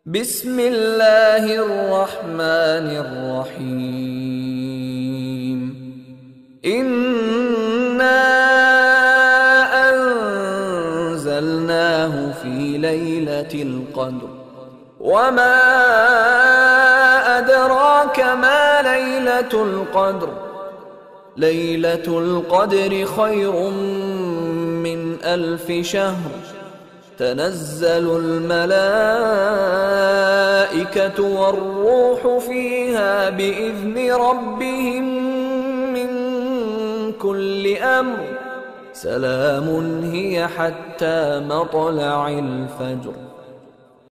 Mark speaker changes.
Speaker 1: بسم الله الرحمن الرحيم. إنا أنزلناه في ليلة القدر وما أدراك ما ليلة القدر. ليلة القدر خير من 1000 شهر. تنزل الملائكة والروح فيها بإذن ربهم من كل أمر. سلام هي حتى مطلع الفجر.